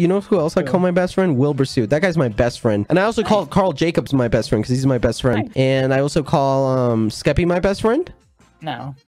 You know who else I call my best friend? Wilbur Suit. That guy's my best friend. And I also call Carl Jacobs my best friend because he's my best friend. And I also call Skeppy my best friend. No.